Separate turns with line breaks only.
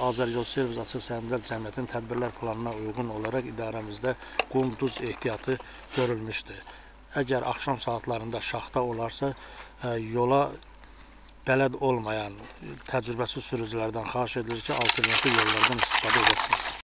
Azəryol Servis Açıq Səhmdar Cəmiyyətinin tədbirlər planına uyğun olaraq idarəmizdə qum duz ehtiyatı görülmüşdür. Əgər axşam saatlarında şaxta olarsa, yola bələd olmayan təcrübəsiz sürücülərdən xahiş edilir ki, alternativ yollardan istifadə edəsiniz.